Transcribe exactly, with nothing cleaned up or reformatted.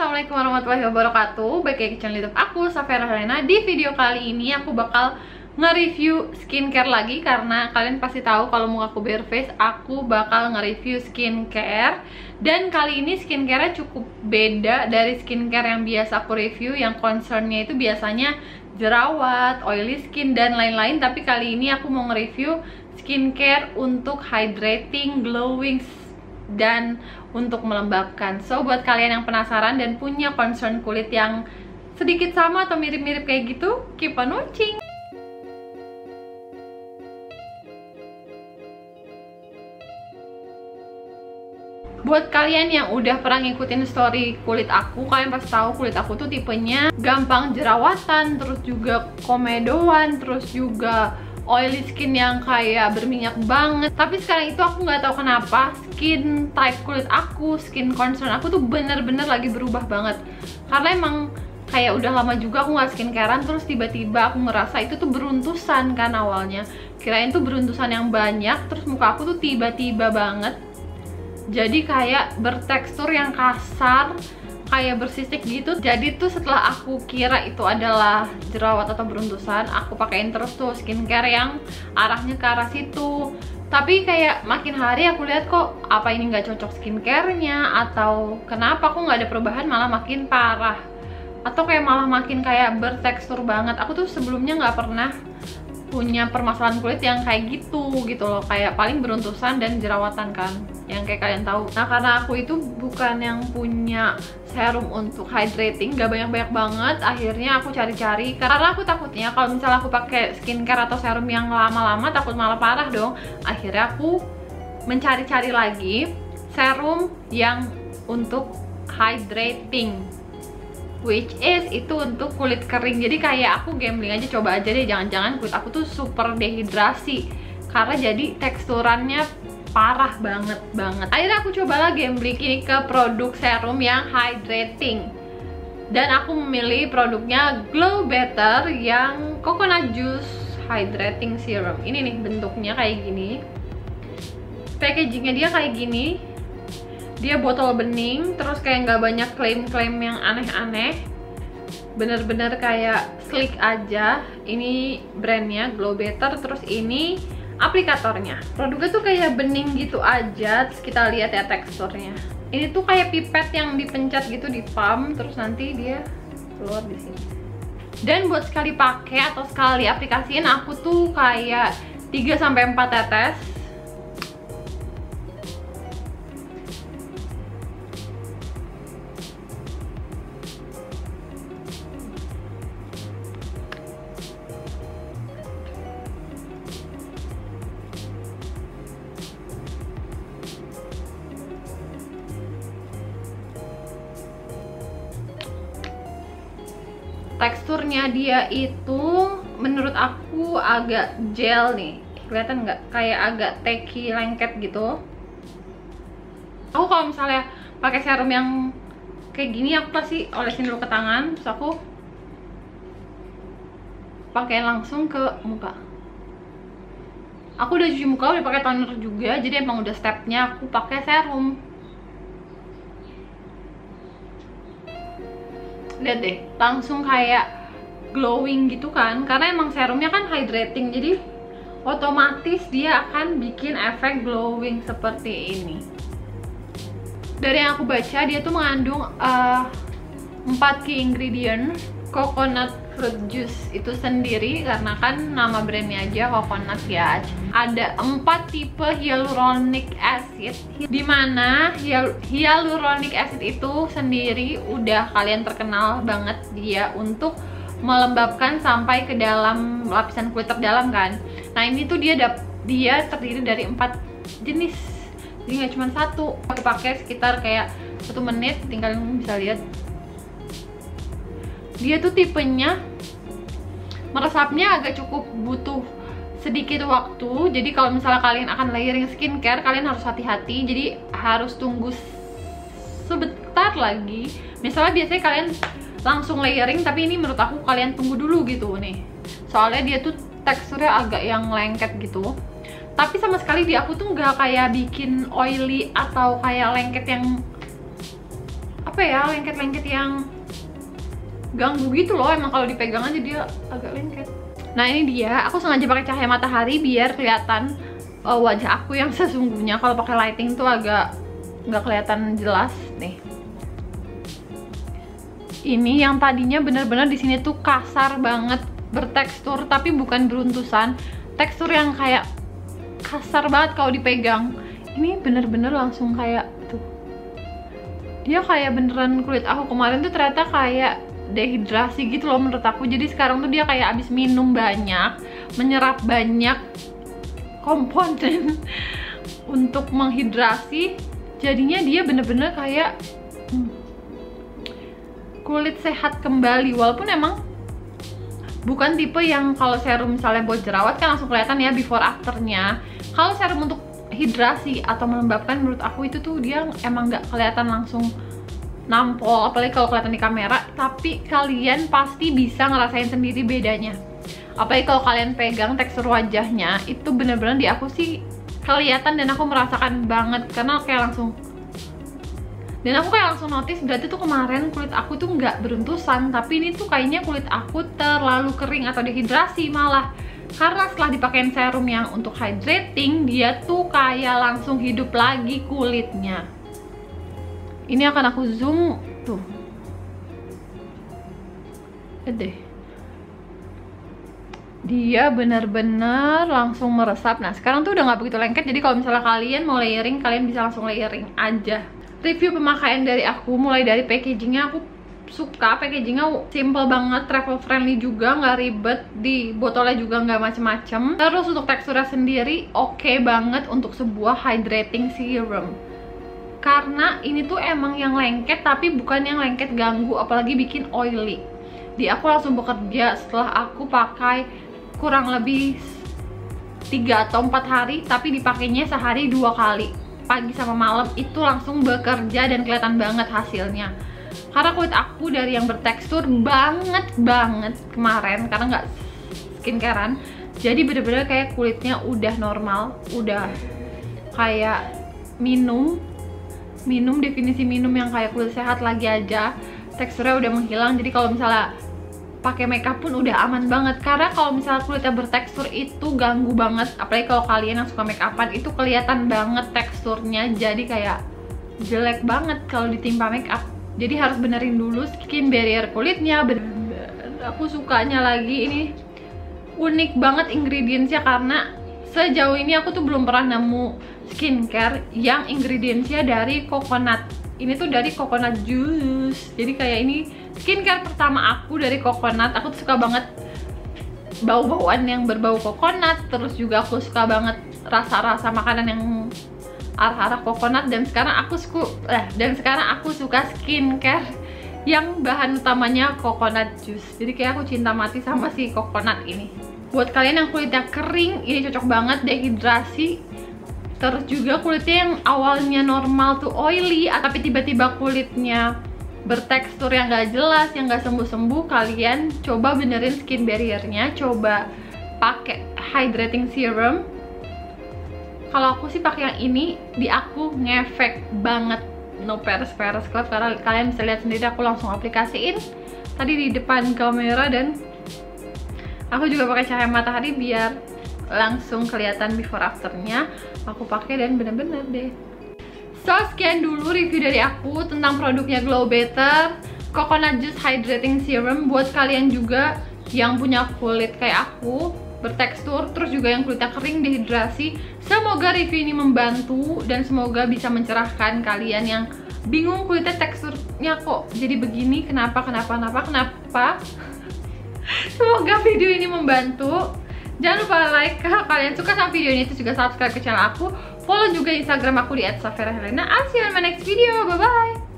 Assalamualaikum warahmatullahi wabarakatuh. Balik lagi ke channel YouTube aku, Safira Helena. Di video kali ini aku bakal nge-review skincare lagi, karena kalian pasti tahu kalau muka aku bare face, aku bakal nge-review skincare. Dan kali ini skincare-nya cukup beda dari skincare yang biasa aku review, yang concernnya itu biasanya jerawat, oily skin, dan lain-lain. Tapi kali ini aku mau nge-review skincare untuk hydrating, glowing, dan untuk melembabkan. So buat kalian yang penasaran dan punya concern kulit yang sedikit sama atau mirip-mirip kayak gitu, keep on watching. Buat kalian yang udah pernah ngikutin story kulit aku, kalian pasti tahu kulit aku tuh tipenya gampang jerawatan, terus juga komedoan, terus juga oily skin yang kayak berminyak banget. Tapi sekarang itu aku nggak tahu kenapa skin type kulit aku, skin concern aku tuh bener-bener lagi berubah banget. Karena emang kayak udah lama juga aku nggak skincarean, terus tiba-tiba aku ngerasa itu tuh beruntusan kan awalnya. Kirain tuh beruntusan yang banyak, terus muka aku tuh tiba-tiba banget jadi kayak bertekstur yang kasar, kayak bersisik gitu. Jadi tuh setelah aku kira itu adalah jerawat atau beruntusan, aku pakein terus tuh skincare yang arahnya ke arah situ. Tapi kayak makin hari aku lihat kok apa ini nggak cocok skincare-nya, atau kenapa aku nggak ada perubahan, malah makin parah, atau kayak malah makin kayak bertekstur banget. Aku tuh sebelumnya nggak pernah punya permasalahan kulit yang kayak gitu gitu loh, kayak paling beruntusan dan jerawatan kan, yang kayak kalian tahu. Nah karena aku itu bukan yang punya serum untuk hydrating, gak banyak-banyak banget, akhirnya aku cari-cari karena aku takutnya kalau misalnya aku pakai skincare atau serum yang lama-lama takut malah parah dong. Akhirnya aku mencari-cari lagi serum yang untuk hydrating, which is itu untuk kulit kering. Jadi kayak aku gambling aja, coba aja deh, jangan-jangan kulit aku tuh super dehidrasi karena jadi teksturannya parah banget banget. Akhirnya aku cobalah gambling ini ke produk serum yang hydrating, dan aku memilih produknya Glow Better yang coconut juice hydrating serum. Ini nih bentuknya kayak gini, packagingnya dia kayak gini. Dia botol bening, terus kayak nggak banyak klaim-klaim yang aneh-aneh, bener-bener kayak sleek aja. Ini brandnya Glow Better, terus ini aplikatornya. Produknya tuh kayak bening gitu aja, terus kita lihat ya teksturnya. Ini tuh kayak pipet yang dipencet gitu di palm, terus nanti dia keluar di sini. Dan buat sekali pakai atau sekali aplikasiin, aku tuh kayak tiga sampai empat tetes. Teksturnya dia itu menurut aku agak gel nih, kelihatan nggak? Kayak agak tacky, lengket gitu. Aku kalau misalnya pakai serum yang kayak gini, aku pasti olesin dulu ke tangan, terus aku pakai langsung ke muka. Aku udah cuci muka, udah pakai toner juga, jadi emang udah stepnya aku pakai serum. Lihat deh, langsung kayak glowing gitu kan, karena emang serumnya kan hydrating, jadi otomatis dia akan bikin efek glowing seperti ini. Dari yang aku baca, dia tuh mengandung uh, empat key ingredient. Coconut fruit juice itu sendiri, karena kan nama brandnya aja coconut ya. Ada empat tipe hyaluronic acid, dimana hyaluronic acid itu sendiri udah kalian terkenal banget dia untuk melembabkan sampai ke dalam lapisan kulit terdalam kan. Nah ini tuh dia dia terdiri dari empat jenis, jadi nggak cuma satu. Aku pakai sekitar kayak satu menit, tinggal bisa lihat. Dia tuh tipenya meresapnya agak cukup butuh sedikit waktu. Jadi kalau misalnya kalian akan layering skincare, kalian harus hati-hati. Jadi harus tunggu sebentar lagi. Misalnya biasanya kalian langsung layering, tapi ini menurut aku kalian tunggu dulu gitu nih. Soalnya dia tuh teksturnya agak yang lengket gitu. Tapi sama sekali di aku tuh nggak kayak bikin oily atau kayak lengket yang apa ya, lengket-lengket yang ganggu gitu loh. Emang kalau dipegang aja dia agak lengket. Nah ini dia, aku sengaja pakai cahaya matahari biar kelihatan uh, wajah aku yang sesungguhnya. Kalau pakai lighting tuh agak nggak kelihatan jelas nih. Ini yang tadinya bener-bener di sini tuh kasar banget, bertekstur tapi bukan beruntusan. Tekstur yang kayak kasar banget kalau dipegang. Ini bener-bener langsung kayak tuh. Dia kayak beneran kulit aku kemarin tuh ternyata kayak dehidrasi gitu loh menurut aku. Jadi sekarang tuh dia kayak abis minum banyak, menyerap banyak komponen untuk menghidrasi. Jadinya dia bener-bener kayak hmm, kulit sehat kembali. Walaupun emang bukan tipe yang kalau serum misalnya buat jerawat kan langsung kelihatan ya before afternya. Kalau serum untuk hidrasi atau melembabkan menurut aku itu tuh dia emang nggak kelihatan langsung nampol, apalagi kalau kelihatan di kamera. Tapi kalian pasti bisa ngerasain sendiri bedanya. Apalagi kalau kalian pegang tekstur wajahnya, itu bener-bener di aku sih kelihatan dan aku merasakan banget. Karena kayak langsung, dan aku kayak langsung notice berarti tuh kemarin kulit aku tuh nggak beruntusan, tapi ini tuh kayaknya kulit aku terlalu kering atau dehidrasi malah. Karena setelah dipakein serum yang untuk hydrating, dia tuh kayak langsung hidup lagi kulitnya. Ini akan aku zoom tuh. Lihat deh. Dia benar-benar langsung meresap. Nah, sekarang tuh udah nggak begitu lengket. Jadi kalau misalnya kalian mau layering, kalian bisa langsung layering aja. Review pemakaian dari aku, mulai dari packagingnya, aku suka packagingnya simple banget, travel friendly juga, nggak ribet, di botolnya juga nggak macem-macem. Terus untuk teksturnya sendiri oke okay banget untuk sebuah hydrating serum. Karena ini tuh emang yang lengket, tapi bukan yang lengket ganggu, apalagi bikin oily. Di aku langsung bekerja setelah aku pakai kurang lebih tiga atau empat hari, tapi dipakainya sehari dua kali, pagi sama malam. Itu langsung bekerja dan kelihatan banget hasilnya. Karena kulit aku dari yang bertekstur banget banget kemarin, karena nggak skincarean, jadi bener-bener kayak kulitnya udah normal, udah kayak minum minum definisi minum yang kayak kulit sehat lagi aja. Teksturnya udah menghilang, jadi kalau misalnya pakai makeup pun udah aman banget. Karena kalau misalnya kulitnya bertekstur itu ganggu banget, apalagi kalau kalian yang suka makeupan, itu kelihatan banget teksturnya jadi kayak jelek banget kalau ditimpa makeup. Jadi harus benerin dulu skin barrier kulitnya. Bener, aku sukanya lagi ini unik banget ingredientsnya, karena sejauh ini aku tuh belum pernah nemu skincare yang ingredientsnya dari coconut. Ini tuh dari coconut juice. Jadi kayak ini skincare pertama aku dari coconut. Aku tuh suka banget bau-bauan yang berbau coconut. Terus juga aku suka banget rasa-rasa makanan yang arah-arah coconut. Dan sekarang aku suka eh, dan sekarang aku suka skincare yang bahan utamanya coconut juice. Jadi kayak aku cinta mati sama si coconut ini. Buat kalian yang kulitnya kering, ini cocok banget, dehidrasi. Terus juga kulitnya yang awalnya normal tuh oily, tapi tiba-tiba kulitnya bertekstur yang gak jelas, yang gak sembuh-sembuh, kalian coba benerin skin barriernya, coba pakai hydrating serum. Kalau aku sih pakai yang ini, di aku ngefek banget, no peres-peres club, karena kalian bisa lihat sendiri aku langsung aplikasiin tadi di depan kamera, dan aku juga pakai cahaya matahari biar langsung kelihatan before afternya. Aku pakai dan bener-bener deh. So, sekian dulu review dari aku tentang produknya Glow Better Coconut Juice Hydrating Serum. Buat kalian juga yang punya kulit kayak aku, bertekstur, terus juga yang kulitnya kering, dehidrasi, semoga review ini membantu dan semoga bisa mencerahkan kalian yang bingung kulitnya teksturnya kok jadi begini, kenapa, kenapa, kenapa, kenapa. Semoga video ini membantu. Jangan lupa like kalau kalian suka sama video ini, terus juga subscribe ke channel aku. Follow juga Instagram aku di et safira helena. I'll see you in my next video. Bye bye.